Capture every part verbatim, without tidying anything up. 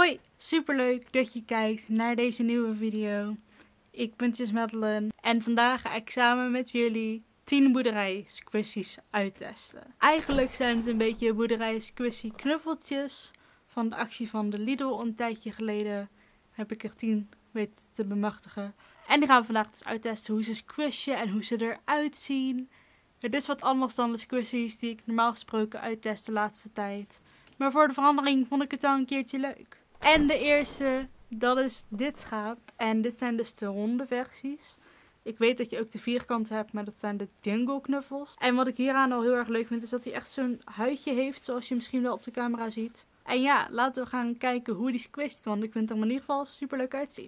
Hoi, superleuk dat je kijkt naar deze nieuwe video. Ik ben Tjus Madeline en vandaag ga ik samen met jullie tien boerderij squishies uittesten. Eigenlijk zijn het een beetje boerderij squishy knuffeltjes. Van de actie van de Lidl een tijdje geleden heb ik er tien weten te bemachtigen. En die gaan we vandaag dus uittesten hoe ze squishen en hoe ze eruit zien. Het is wat anders dan de squishies die ik normaal gesproken uittest de laatste tijd. Maar voor de verandering vond ik het wel een keertje leuk. En de eerste, dat is dit schaap. En dit zijn dus de ronde versies. Ik weet dat je ook de vierkante hebt, maar dat zijn de jungle knuffels. En wat ik hieraan al heel erg leuk vind, is dat hij echt zo'n huidje heeft, zoals je misschien wel op de camera ziet. En ja, laten we gaan kijken hoe die squisht, want ik vind het er in ieder geval super leuk uitzien.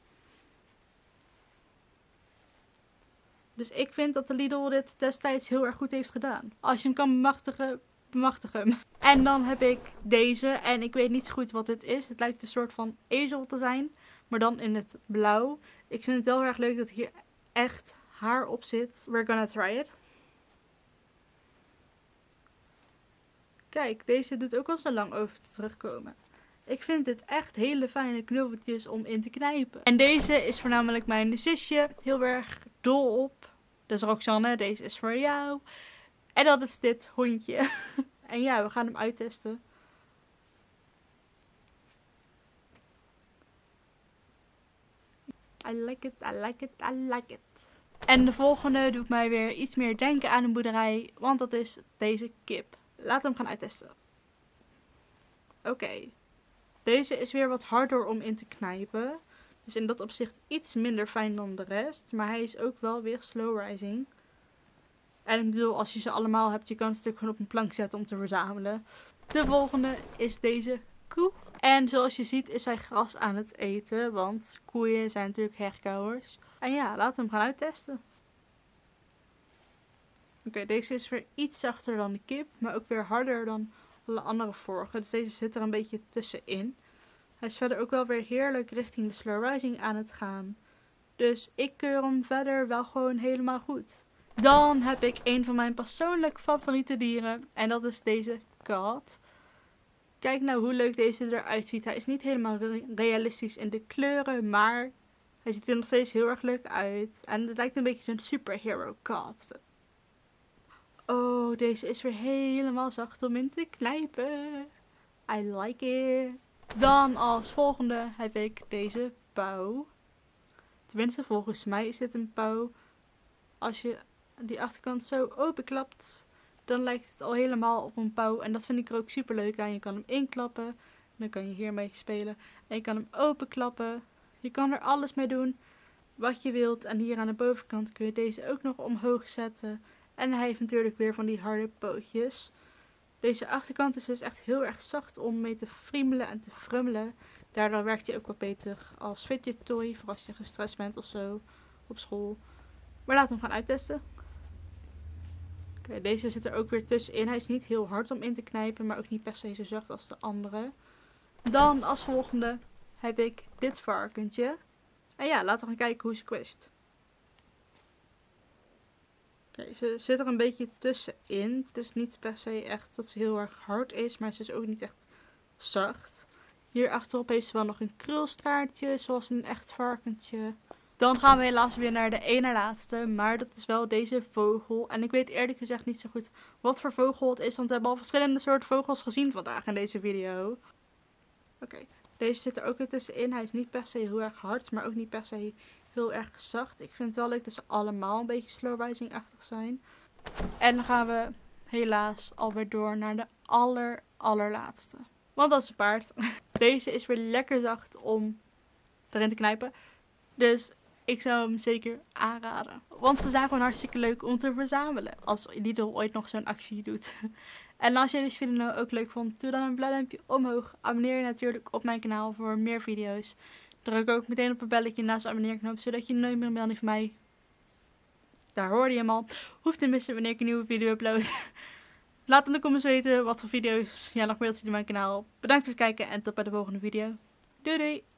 Dus ik vind dat de Lidl dit destijds heel erg goed heeft gedaan. Als je hem kan bemachtigen, bemachtig hem. En dan heb ik deze. En ik weet niet zo goed wat dit is. Het lijkt een soort van ezel te zijn. Maar dan in het blauw. Ik vind het heel erg leuk dat hier echt haar op zit. We're gonna try it. Kijk, deze doet ook al zo lang over te terugkomen. Ik vind dit echt hele fijne knuffeltjes om in te knijpen. En deze is voornamelijk mijn zusje heel erg dol op. Dus Roxanne, deze is voor jou. En dat is dit hondje. En ja, we gaan hem uittesten. I like it, I like it, I like it. En de volgende doet mij weer iets meer denken aan een boerderij. Want dat is deze kip. Laten we hem gaan uittesten. Oké. Okay. Deze is weer wat harder om in te knijpen. Dus in dat opzicht iets minder fijn dan de rest. Maar hij is ook wel weer slow rising. En ik bedoel, als je ze allemaal hebt, je kan het stuk gewoon op een plank zetten om te verzamelen. De volgende is deze koe. En zoals je ziet is hij gras aan het eten. Want koeien zijn natuurlijk herkauwers. En ja, laten we hem gaan uittesten. Oké, okay, deze is weer iets zachter dan de kip. Maar ook weer harder dan alle andere vorige. Dus deze zit er een beetje tussenin. Hij is verder ook wel weer heerlijk richting de slow rising aan het gaan. Dus ik keur hem verder wel gewoon helemaal goed. Dan heb ik een van mijn persoonlijk favoriete dieren. En dat is deze kat. Kijk nou hoe leuk deze eruit ziet. Hij is niet helemaal realistisch in de kleuren. Maar hij ziet er nog steeds heel erg leuk uit. En het lijkt een beetje zo'n superhero kat. Oh, deze is weer helemaal zacht om in te knijpen. I like it. Dan als volgende heb ik deze pauw. Tenminste, volgens mij is dit een pauw. Als je die achterkant zo openklapt, dan lijkt het al helemaal op een pauw. En dat vind ik er ook super leuk aan. Je kan hem inklappen. Dan kan je hiermee spelen. En je kan hem openklappen. Je kan er alles mee doen wat je wilt. En hier aan de bovenkant kun je deze ook nog omhoog zetten. En hij heeft natuurlijk weer van die harde pootjes. Deze achterkant is dus echt heel erg zacht om mee te friemelen en te frummelen. Daardoor werkt hij ook wat beter als fidget toy. Voor als je gestrest bent of zo op school. Maar laten we hem gaan uittesten. Oké, okay, deze zit er ook weer tussenin. Hij is niet heel hard om in te knijpen, maar ook niet per se zo zacht als de andere. Dan als volgende heb ik dit varkentje. En ja, laten we gaan kijken hoe ze squisht. Oké, okay, ze zit er een beetje tussenin. Het is niet per se echt dat ze heel erg hard is, maar ze is ook niet echt zacht. Hier achterop heeft ze wel nog een krulstaartje, zoals een echt varkentje. Dan gaan we helaas weer naar de ene laatste, maar dat is wel deze vogel. En ik weet eerlijk gezegd niet zo goed wat voor vogel het is, want we hebben al verschillende soorten vogels gezien vandaag in deze video. Oké, okay. Deze zit er ook weer tussenin. Hij is niet per se heel erg hard, maar ook niet per se heel erg zacht. Ik vind het wel leuk dat ze allemaal een beetje slow rising-achtig zijn. En dan gaan we helaas alweer door naar de aller, allerlaatste. Want dat is een paard. Deze is weer lekker zacht om erin te knijpen. Dus ik zou hem zeker aanraden. Want ze zijn gewoon hartstikke leuk om te verzamelen. Als Lidl ooit nog zo'n actie doet. En als je deze video nou ook leuk vond, doe dan een blauw duimpje omhoog. Abonneer je natuurlijk op mijn kanaal voor meer video's. Druk ook meteen op het belletje naast de abonneerknop, zodat je nooit meer een melding van mij, daar hoorde je hem al, hoeft te missen wanneer ik een nieuwe video upload. Laat in de comments weten wat voor video's jij nog wilt zien op mijn kanaal. Bedankt voor het kijken en tot bij de volgende video. Doei doei!